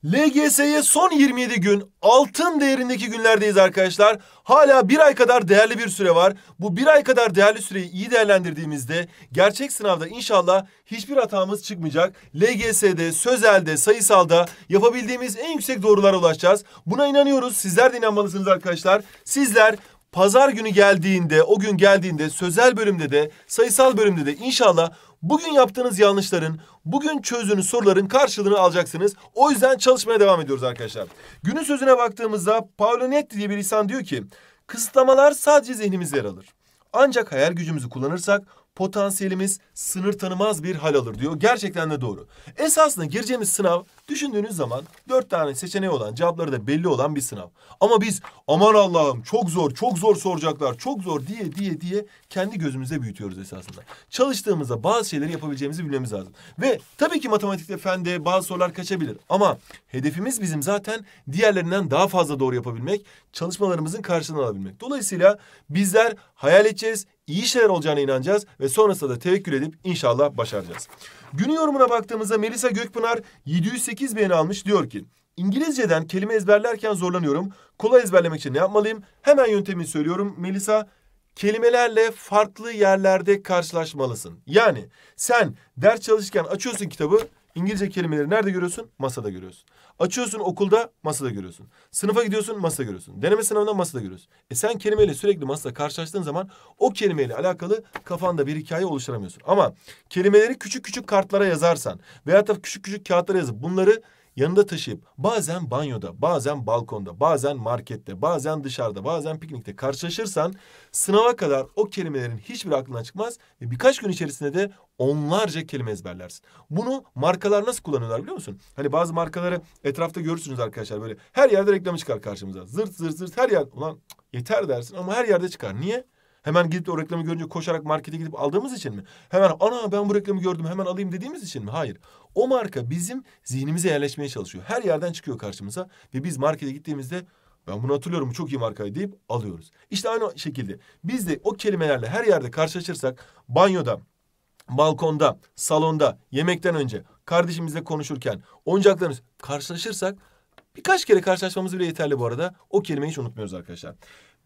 LGS'ye son 27 gün altın değerindeki günlerdeyiz arkadaşlar. Hala bir ay kadar değerli bir süre var. Bu bir ay kadar değerli süreyi iyi değerlendirdiğimizde gerçek sınavda inşallah hiçbir hatamız çıkmayacak. LGS'de, sözelde, sayısalda yapabildiğimiz en yüksek doğrulara ulaşacağız. Buna inanıyoruz. Sizler de inanmalısınız arkadaşlar. Sizler pazar günü geldiğinde, o gün geldiğinde sözel bölümde de, sayısal bölümde de inşallah bugün yaptığınız yanlışların, bugün çözdüğünüz soruların karşılığını alacaksınız. O yüzden çalışmaya devam ediyoruz arkadaşlar. Günün sözüne baktığımızda Paolo Netti diye bir insan diyor ki, kısıtlamalar sadece zihnimizde yer alır. Ancak hayal gücümüzü kullanırsak potansiyelimiz sınır tanımaz bir hal alır diyor. Gerçekten de doğru. Esasında gireceğimiz sınav düşündüğünüz zaman 4 tane seçeneği olan, cevapları da belli olan bir sınav. Ama biz aman Allah'ım çok zor soracaklar, çok zor diye kendi gözümüzde büyütüyoruz esasında. Çalıştığımızda bazı şeyleri yapabileceğimizi bilmemiz lazım. Ve tabii ki matematikte, fende bazı sorular kaçabilir. Ama hedefimiz bizim zaten diğerlerinden daha fazla doğru yapabilmek, çalışmalarımızın karşılığını alabilmek. Dolayısıyla bizler hayal edeceğiz, iyi şeyler olacağına inanacağız ve sonrasında da tevekkül edip inşallah başaracağız. Günün yorumuna baktığımızda Melisa Gökpınar 708 beğeni almış, diyor ki İngilizceden kelime ezberlerken zorlanıyorum. Kolay ezberlemek için ne yapmalıyım? Hemen yöntemini söylüyorum Melisa. Kelimelerle farklı yerlerde karşılaşmalısın. Yani sen ders çalışırken açıyorsun kitabı, İngilizce kelimeleri nerede görüyorsun? Masada görüyorsun. Açıyorsun okulda, masada görüyorsun. Sınıfa gidiyorsun, masada görüyorsun. Deneme sınavında masada görüyorsun. Sen kelimeyle sürekli masada karşılaştığın zaman o kelimeyle alakalı kafanda bir hikaye oluşturamıyorsun. Ama kelimeleri küçük küçük kartlara yazarsan veyahut da küçük küçük kağıtlara yazıp bunları yanında taşıyıp bazen banyoda, bazen balkonda, bazen markette, bazen dışarıda, bazen piknikte karşılaşırsan sınava kadar o kelimelerin hiçbiri aklından çıkmaz ve birkaç gün içerisinde de onlarca kelime ezberlersin. Bunu markalar nasıl kullanıyorlar biliyor musun? Hani bazı markaları etrafta görürsünüz arkadaşlar, böyle her yerde reklamı çıkar karşımıza. Zırt zırt zırt her yer. Ulan yeter dersin ama her yerde çıkar. Niye? Hemen gidip de o reklamı görünce koşarak markete gidip aldığımız için mi? Hemen ana ben bu reklamı gördüm hemen alayım dediğimiz için mi? Hayır. O marka bizim zihnimize yerleşmeye çalışıyor. Her yerden çıkıyor karşımıza ve biz markete gittiğimizde ben bunu hatırlıyorum, bu çok iyi markaydı deyip alıyoruz. İşte aynı şekilde biz de o kelimelerle her yerde karşılaşırsak, banyoda, balkonda, salonda, yemekten önce, kardeşimizle konuşurken, oyuncaklarımız karşılaşırsak, birkaç kere karşılaşmamız bile yeterli bu arada. O kelimeyi hiç unutmuyoruz arkadaşlar.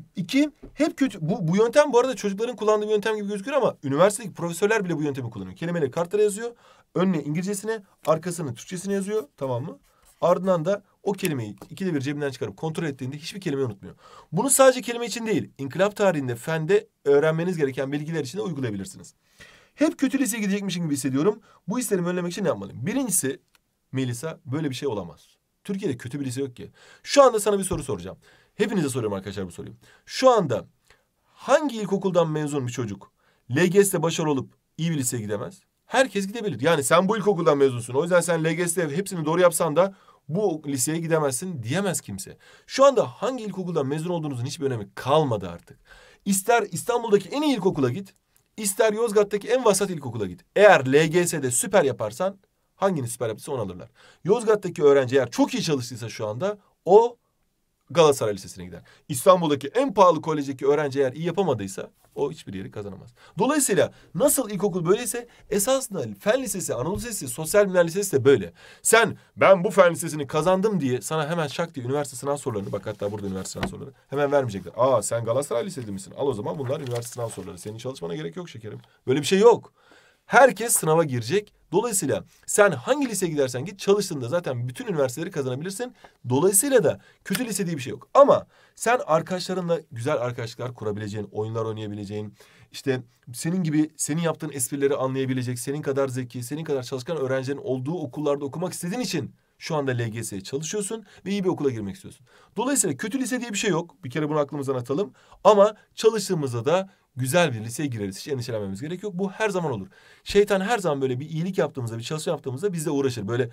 2, hep kötü. Bu yöntem bu arada çocukların kullandığı bir yöntem gibi gözüküyor ama üniversitedeki profesörler bile bu yöntemi kullanıyor. Kelimeleri kartlara yazıyor. Önüne İngilizcesine, arkasını Türkçesine yazıyor. Tamam mı? Ardından da o kelimeyi ikide bir cebinden çıkarıp kontrol ettiğinde hiçbir kelimeyi unutmuyor. Bunu sadece kelime için değil, inkılap tarihinde, fende öğrenmeniz gereken bilgiler için de uygulayabilirsiniz. Hep kötü liseye gidecekmişim gibi hissediyorum. Bu hislerimi önlemek için ne yapmalıyım? Birincisi Melisa, böyle bir şey olamaz. Türkiye'de kötü bir lise yok ki. Şu anda sana bir soru soracağım. Hepinize soruyorum arkadaşlar bu soruyu. Şu anda hangi ilkokuldan mezun bir çocuk LGS'de başarılı olup iyi bir liseye gidemez? Herkes gidebilir. Yani sen bu ilkokuldan mezunsun. O yüzden sen LGS'de hepsini doğru yapsan da bu liseye gidemezsin diyemez kimse. Şu anda hangi ilkokuldan mezun olduğunuzun hiçbir önemi kalmadı artık. İster İstanbul'daki en iyi ilkokula git, ister Yozgat'taki en vasat ilkokula git. Eğer LGS'de süper yaparsan, hangini süper yaptıysa onu alırlar. Yozgat'taki öğrenci eğer çok iyi çalıştıysa şu anda o Galatasaray Lisesi'ne gider. İstanbul'daki en pahalı kolejdeki öğrenci eğer iyi yapamadıysa o hiçbir yeri kazanamaz. Dolayısıyla nasıl ilkokul böyleyse esasında fen lisesi, Anadolu Lisesi, Sosyal Bilimler Lisesi de böyle. Sen ben bu fen lisesini kazandım diye sana hemen şak diye üniversite sınav sorularını, bak hatta burada üniversite sınav soruları hemen vermeyecekler. Aa sen Galatasaray Lisesi misin? Al o zaman bunlar üniversite sınav soruları. Senin çalışmana gerek yok şekerim. Böyle bir şey yok. Herkes sınava girecek. Dolayısıyla sen hangi liseye gidersen git, çalıştığında zaten bütün üniversiteleri kazanabilirsin. Dolayısıyla da kötü lise diye bir şey yok. Ama sen arkadaşlarınla güzel arkadaşlıklar kurabileceğin, oyunlar oynayabileceğin, işte senin gibi senin yaptığın esprileri anlayabilecek, senin kadar zeki, senin kadar çalışkan öğrencilerin olduğu okullarda okumak istediğin için şu anda LGS'ye çalışıyorsun ve iyi bir okula girmek istiyorsun. Dolayısıyla kötü lise diye bir şey yok. Bir kere bunu aklımızdan atalım. Ama çalıştığımızda da güzel bir liseye gireriz. Hiç endişelenmemiz gerek yok. Bu her zaman olur. Şeytan her zaman böyle bir iyilik yaptığımızda, bir çalışma yaptığımızda bizle uğraşır. Böyle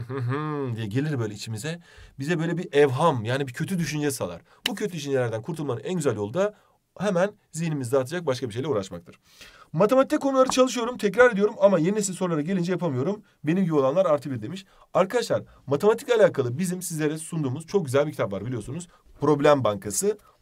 diye gelir böyle içimize. Bize böyle bir evham, yani bir kötü düşünce salar. Bu kötü düşüncelerden kurtulmanın en güzel yolu da hemen zihnimizde dağıtacak başka bir şeyle uğraşmaktır. Matematik konuları çalışıyorum, tekrar ediyorum ama yeni nesil sorulara gelince yapamıyorum. Benim gibi olanlar +1 demiş. Arkadaşlar matematikle alakalı bizim sizlere sunduğumuz çok güzel bir kitap var biliyorsunuz. Problem Bankası.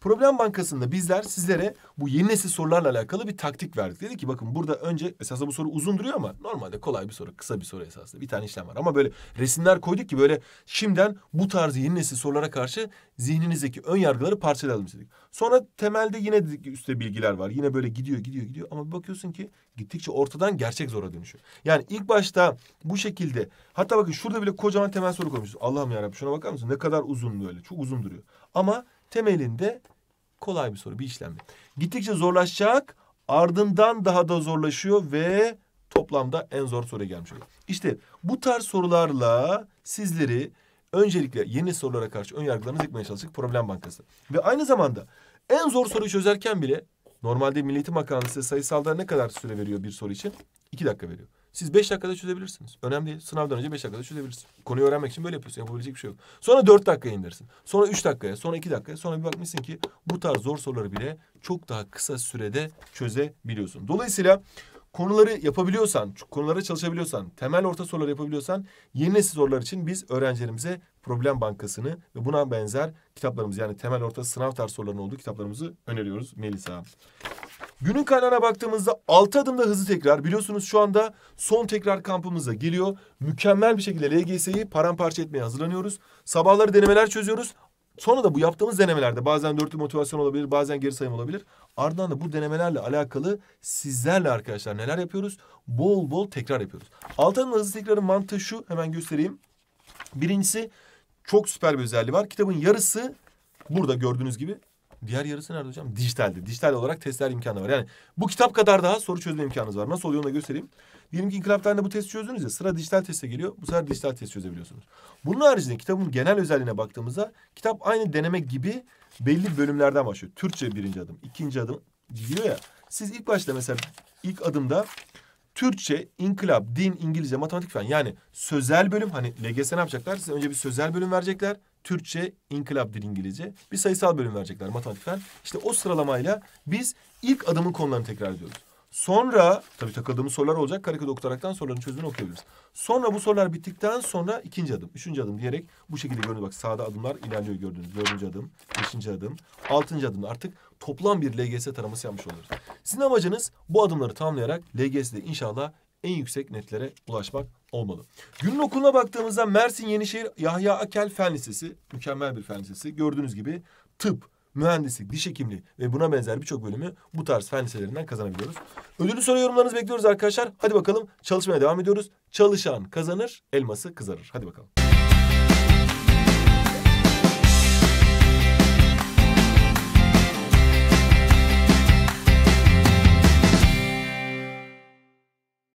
Problem Bankası'nda bizler sizlere bu yeni nesil sorularla alakalı bir taktik verdik. Dedik ki bakın burada önce esasında bu soru uzun duruyor ama normalde kolay bir soru, kısa bir soru esasında. Bir tane işlem var ama böyle resimler koyduk ki böyle şimdiden bu tarz yeni nesil sorulara karşı zihninizdeki ön yargıları parçalayalım istedik. Sonra temelde yine üstte bilgiler var. Yine böyle gidiyor ama bir bakıyorsun ki gittikçe ortadan gerçek zora dönüşüyor. Yani ilk başta bu şekilde, hatta bakın şurada bile kocaman temel soru koymuşuz. Allah'ım yarabbim, şuna bakar mısın? Ne kadar uzun böyle. Çok uzun duruyor. Ama temelinde kolay bir soru, bir işlemdi. Gittikçe zorlaşacak, ardından daha da zorlaşıyor ve toplamda en zor soruya gelmiş oluyor. İşte bu tarz sorularla sizleri öncelikle yeni sorulara karşı ön yargılarınızı yıkmaya çalıştık Problem Bankası. Ve aynı zamanda en zor soruyu çözerken bile normalde Milli Eğitim Bakanlığı size sayısalda ne kadar süre veriyor bir soru için? 2 dakika veriyor. Siz 5 dakikada çözebilirsiniz. Önemli değil. Sınavdan önce 5 dakikada çözebilirsin. Konuyu öğrenmek için böyle yapıyorsun. Yapabilecek bir şey yok. Sonra 4 dakikaya indirsin. Sonra 3 dakikaya, sonra 2 dakikaya. Sonra bir bakmışsın ki bu tarz zor soruları bile çok daha kısa sürede çözebiliyorsun. Dolayısıyla konuları yapabiliyorsan, konulara çalışabiliyorsan, temel orta soruları yapabiliyorsan yeni nesil sorular için biz öğrencilerimize Problem Bankası'nı ve buna benzer kitaplarımızı, yani temel orta sınav tarzı soruların olduğu kitaplarımızı öneriyoruz Melisa. Günün kaynağına baktığımızda 6 adımda hızlı tekrar. Biliyorsunuz şu anda son tekrar kampımıza geliyor. Mükemmel bir şekilde LGS'yi paramparça etmeye hazırlanıyoruz. Sabahları denemeler çözüyoruz. Sonra da bu yaptığımız denemelerde bazen dörtlü motivasyon olabilir, bazen geri sayım olabilir. Ardından da bu denemelerle alakalı sizlerle arkadaşlar neler yapıyoruz? Bol bol tekrar yapıyoruz. 6 adımda hızlı tekrarın mantığı şu, hemen göstereyim. Birincisi, çok süper bir özelliği var. Kitabın yarısı burada gördüğünüz gibi. Diğer yarısı nerede hocam? Dijitalde. Dijital olarak testler imkanı var. Yani bu kitap kadar daha soru çözme imkanınız var. Nasıl oluyor onu da göstereyim. Diyelim ki İnkılap tarihinde bu testi çözdünüz ya. Sıra dijital teste geliyor. Bu sefer dijital test çözebiliyorsunuz. Bunun haricinde kitabın genel özelliğine baktığımızda kitap aynı deneme gibi belli bölümlerden başlıyor. Türkçe birinci adım, ikinci adım gidiyor ya. Siz ilk başta mesela ilk adımda Türkçe, inkılap, din, İngilizce, matematik falan. Yani sözel bölüm, hani LGS ne yapacaklar? Size önce bir sözel bölüm verecekler. Türkçe, inkılap, dil, İngilizce. Bir sayısal bölüm verecekler, matematik falan. İşte o sıralamayla biz ilk adımın konularını tekrar ediyoruz. Sonra tabii takıldığımız sorular olacak. Karekod okutaraktan soruların çözümünü okuyabiliriz. Sonra bu sorular bittikten sonra ikinci adım, üçüncü adım diyerek bu şekilde görünüyor. Bak sağda adımlar ilerliyor gördüğünüz. Dördüncü adım, beşinci adım, altıncı adımda artık toplam bir LGS taraması yapmış oluyoruz. Sizin amacınız bu adımları tamamlayarak LGS'de inşallah en yüksek netlere ulaşmak olmalı. Günün okuluna baktığımızda Mersin Yenişehir Yahya Akel Fen Lisesi, mükemmel bir fen lisesi. Gördüğünüz gibi tıp, mühendislik, diş hekimliği ve buna benzer birçok bölümü bu tarz fen liselerinden kazanabiliyoruz. Ödüllü soru yorumlarınızı bekliyoruz arkadaşlar. Hadi bakalım çalışmaya devam ediyoruz. Çalışan kazanır, elması kızarır. Hadi bakalım.